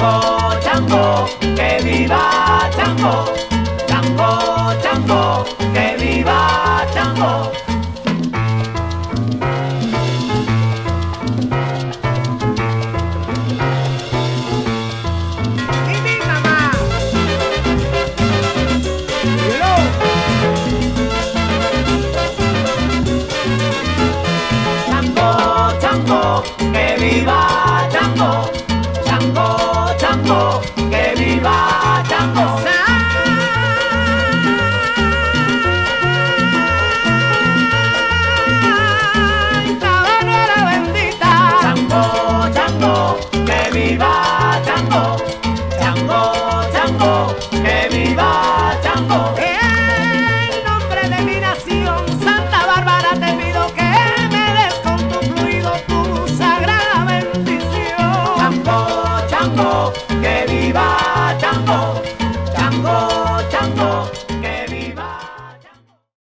Chango, Chango, que viva Chango. Chango, Chango, que viva Chango. Y mi mamá. Chango, Chango, que viva Chango. Chango, Chango, que viva Chango. Santa Bárbara bendita. Chango, Chango, que viva Chango. Chango, Chango, que viva Chango. En nombre de mi nación, Santa Bárbara, te pido que me des con tu fluido tu sagrada bendición. Chango, Chango, que viva